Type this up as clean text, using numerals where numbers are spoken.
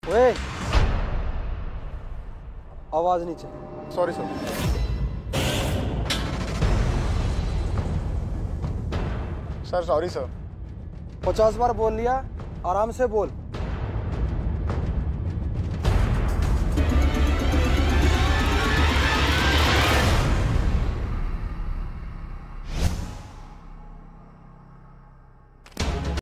ओए, आवाज नीचे। Sorry sir. Sir sorry sir. 50 बार बोल लिया, आराम से बोल।